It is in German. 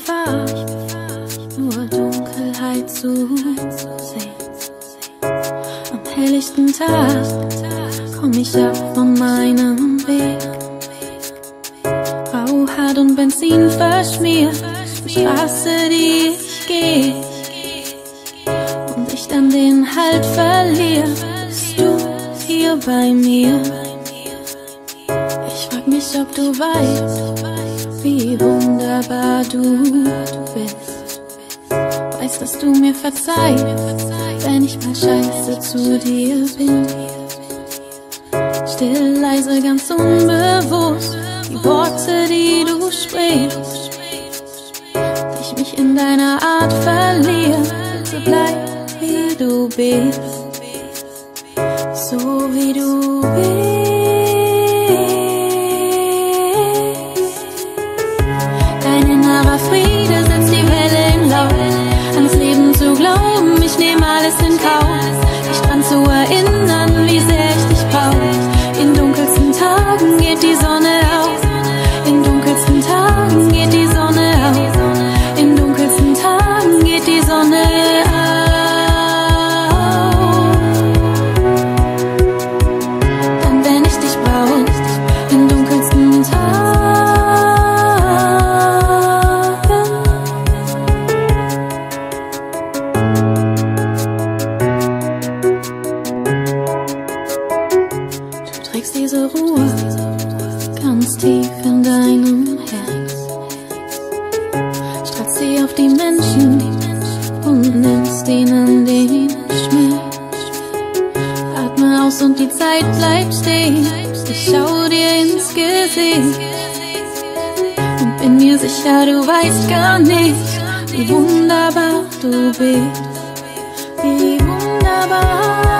Gefahr, nur Dunkelheit zu sehen. Am helllichten Tag komm ich ab von meinem Weg. Grau, hart und Benzin verschmiert die Straße, die ich geh. Und ich dann den Halt verliere, bist du hier bei mir. Ich frag mich, ob du weißt, wie wunderbar du bist. Weiß, dass du mir verzeihst, wenn ich mal scheiße zu dir bin. Still, leise, ganz unbewusst die Worte, die du sprichst. Ich mich in deiner Art verliere, bitte bleib wie du bist. So wie du bist. Dein innerer Friede setzt die Welle in Lauf. Ans Leben zu glauben, ich nehme alles in Kauf. Dich dran zu erinnern, wie sehr ich dich brauch. In dunkelsten Tagen geht die Sonne auf. In dunkelsten Tagen geht die Sonne auf. In dunkelsten Tagen geht die Sonne auf. Dann wenn ich dich brauch, in dunkelsten Tagen. Du trägst diese Ruhe ganz tief in deinem Herz. Strahlst sie auf die Menschen und nimmst ihnen den Schmerz. Atme aus und die Zeit bleibt stehen. Ich schau dir ins Gesicht und bin mir sicher, du weißt gar nicht, wie wunderbar du bist. Wie wunderbar.